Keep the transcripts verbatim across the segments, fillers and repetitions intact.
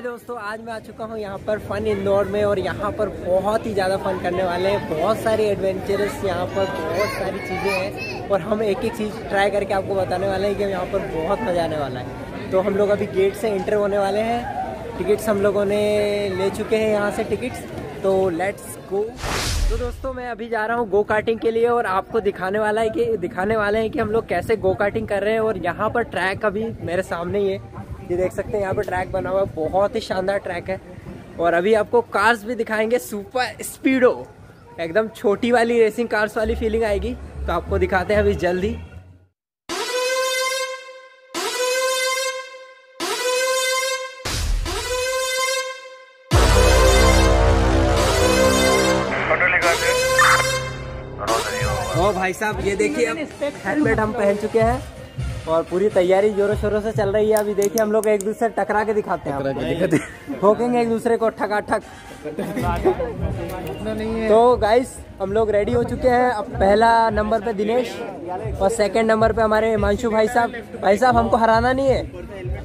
दोस्तों, आज मैं आ चुका हूँ यहाँ पर फन इंदौर में और यहाँ पर बहुत ही ज़्यादा फन करने वाले हैं। बहुत सारी एडवेंचरस यहाँ पर बहुत सारी चीज़ें हैं और हम एक एक चीज़ ट्राई करके आपको बताने वाले हैं कि यहाँ पर बहुत मज़ा आने वाला है। तो हम लोग अभी गेट से एंटर होने वाले हैं। टिकट्स हम लोगों ने ले चुके हैं यहाँ से टिकट्स, तो लेट्स गो। तो दोस्तों, मैं अभी जा रहा हूँ गो कार्टिंग के लिए और आपको दिखाने वाला है कि दिखाने वाले हैं कि हम लोग कैसे गो कार्टिंग कर रहे हैं। और यहाँ पर ट्रैक अभी मेरे सामने ही है, ये देख सकते हैं। यहाँ पर ट्रैक बना हुआ है, बहुत ही शानदार ट्रैक है। और अभी आपको कार्स भी दिखाएंगे, सुपर स्पीडो, एकदम छोटी वाली रेसिंग कार्स वाली फीलिंग आएगी। तो आपको दिखाते हैं अभी जल्दी। ओ भाई साहब, ये देखिए, हेलमेट हम पहन चुके हैं और पूरी तैयारी जोरों शोरों से चल रही है। अभी देखिए, हम लोग एक दूसरे टकरा के दिखाते हैं, ठोकेंगे एक दूसरे को ठका ठक। तो गाइस, हम लोग रेडी हो चुके हैं। अब पहला नंबर पे दिनेश और सेकंड नंबर पे हमारे हिमांशु भाई साहब। भाई साहब, हमको हराना नहीं है।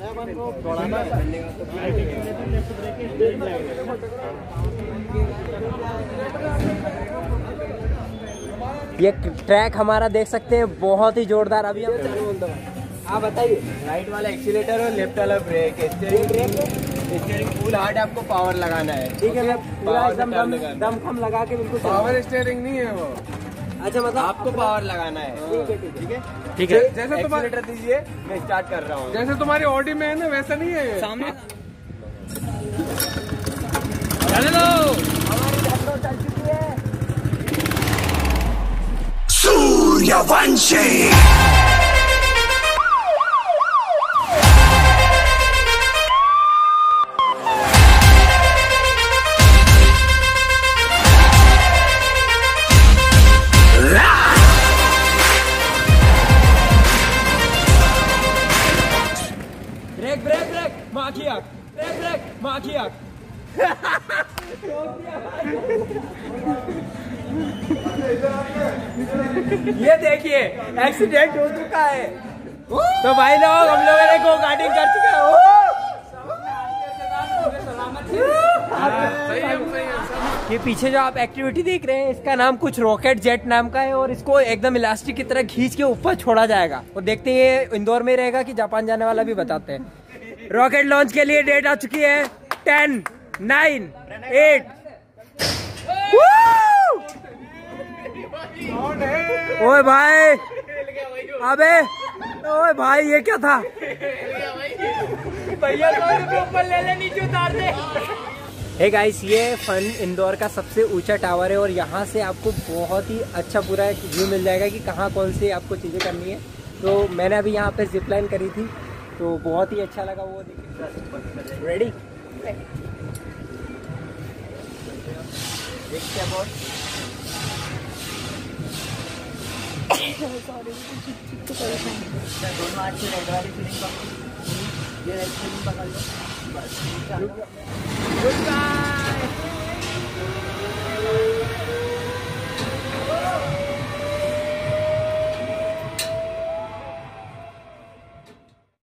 ये ट्रैक हमारा देख सकते हैं, बहुत ही जोरदार। अभी हम बोल दो, आप बताइए। राइट वाला एक्सीलेटर और लेफ्ट वाला brake. Steering brake steering full hard आपको पावर लगाना है। ठीक है, पूरा एकदम दम दम खम लगा के बिल्कुल। पावर स्टीयरिंग नहीं है वो। अच्छा, मतलब आपको पावर लगाना है। ठीक है, ठीक है, ठीक है। जैसे एक्सीलेटर दीजिए, मैं स्टार्ट कर रहा हूँ। जैसे तुम्हारी ऑडी में है ना, वैसा नहीं है सामने। चलो लो, हमारी धक्का चल चुकी है। सूर्यवंशी ब्रेक ब्रेक ब्रेक माखिया, ब्रेक ब्रेक माखिया। ये देखिए, एक्सीडेंट हो चुका है। तो भाई लोग, हम लोगों ने गो कार्टिंग कर चुके हैं। ये पीछे जो आप एक्टिविटी देख रहे हैं, इसका नाम कुछ रॉकेट जेट नाम का है और इसको एकदम इलास्टिक की तरह खींच के ऊपर छोड़ा जाएगा। और देखते हैं ये इंदौर में रहेगा कि जापान जाने वाला भी बताते हैं। रॉकेट लॉन्च के लिए डेट आ चुकी है। Ten nine eight. ओए भाई, अबे ओए भाई, ये क्या था? भैया ऊपर ले ले, नीचे उतार दे। हे गाइस, ये फन इंदौर का सबसे ऊंचा टावर है और यहाँ से आपको बहुत ही अच्छा पूरा एक व्यू मिल जाएगा कि कहाँ कौन सी आपको चीज़ें करनी है। तो मैंने अभी यहाँ पे जिप लाइन करी थी, तो बहुत ही अच्छा लगा वो। रेडी? देखते हैं बहुत। दोनों हाथ से रेड वाली फीलिंग पकड़, ये रेड फीलिंग पकड़ लो बस।